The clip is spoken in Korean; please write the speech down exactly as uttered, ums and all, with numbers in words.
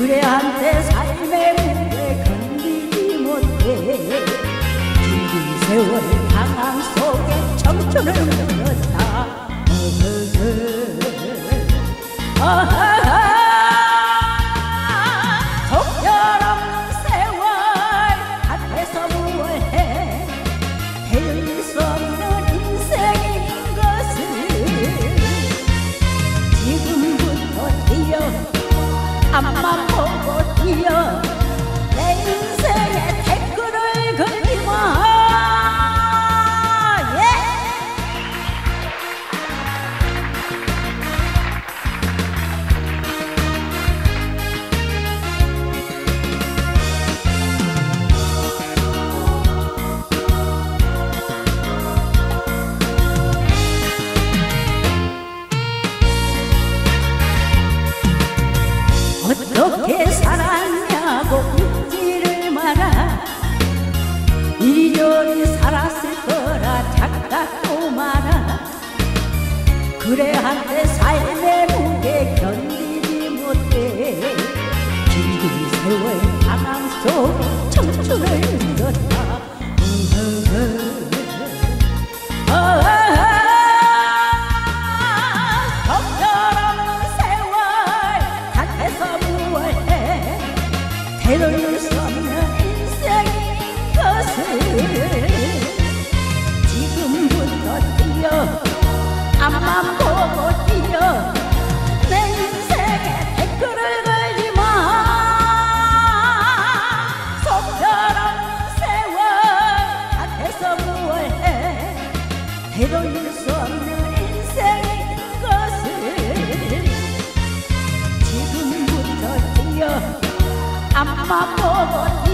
그래 한때 삶의 무게 견디지 못해 긴 세월 방황 속에 청춘을 흘렀다. 속절없는 세월 밭에서 무얼해 헤어질 수 없는 인생인 것을 지금부터 뛰어 앞만 보고 뛰어 내 인생에 댓글을 걸지 마. 어떻게 살았냐고 묻지를 마라. 이리저리 살았을 거라 착각도 마라. 그래 한때 삶의 무게 견디지 못해 긴 세월 방황 속 청춘을 잃었다. 되돌릴 수 없는 인생인 것을 지금부터 뛰어 앞만 보고 뛰어 내 인생에 댓글을 걸지 마. 속절없는 세월 밭에서 무얼해 되돌릴 수 없는 인생인 것을 지금부터 뛰어 앞만 보고